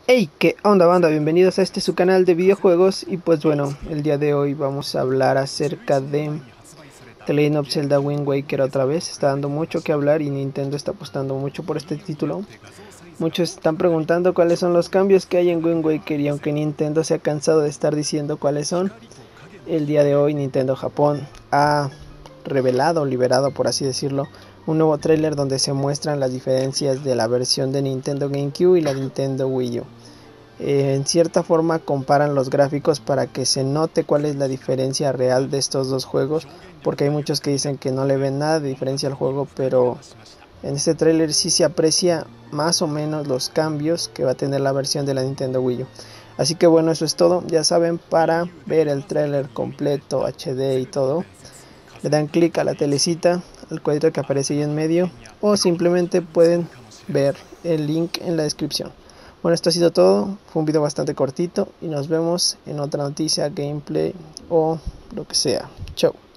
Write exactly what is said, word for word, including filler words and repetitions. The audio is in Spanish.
Hey, ¿qué onda banda? Bienvenidos a este su canal de videojuegos. Y pues bueno, el día de hoy vamos a hablar acerca de The Legend of Zelda Wind Waker otra vez. Está dando mucho que hablar y Nintendo está apostando mucho por este título. Muchos están preguntando cuáles son los cambios que hay en Wind Waker, y aunque Nintendo se ha cansado de estar diciendo cuáles son, el día de hoy Nintendo Japón ha revelado, liberado por así decirlo, un nuevo tráiler donde se muestran las diferencias de la versión de Nintendo GameCube y la Nintendo Wii U. Eh, en cierta forma comparan los gráficos para que se note cuál es la diferencia real de estos dos juegos, porque hay muchos que dicen que no le ven nada de diferencia al juego, pero en este tráiler sí se aprecia más o menos los cambios que va a tener la versión de la Nintendo Wii U. Así que bueno, eso es todo. Ya saben, para ver el tráiler completo, H D y todo, le dan clic a la telecita, al cuadrito que aparece ahí en medio, o simplemente pueden ver el link en la descripción. Bueno, esto ha sido todo. Fue un video bastante cortito y nos vemos en otra noticia, gameplay o lo que sea. Chao.